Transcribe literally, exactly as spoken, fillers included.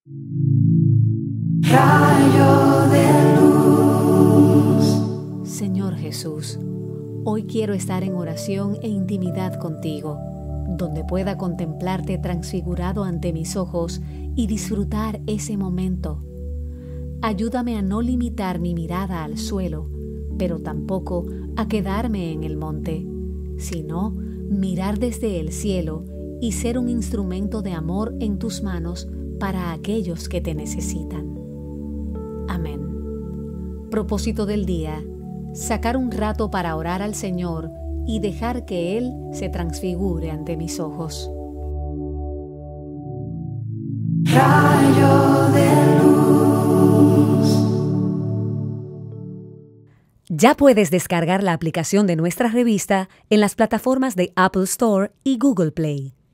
Rayo de luz. Señor Jesús, hoy quiero estar en oración e intimidad contigo, donde pueda contemplarte transfigurado ante mis ojos y disfrutar ese momento. Ayúdame a no limitar mi mirada al suelo, pero tampoco a quedarme en el monte, sino mirar desde el cielo y ser un instrumento de amor en tus manos para aquellos que te necesitan. Amén. Propósito del día: sacar un rato para orar al Señor y dejar que Él se transfigure ante mis ojos. Rayo de luz. Ya puedes descargar la aplicación de nuestra revista en las plataformas de Apple Store y Google Play.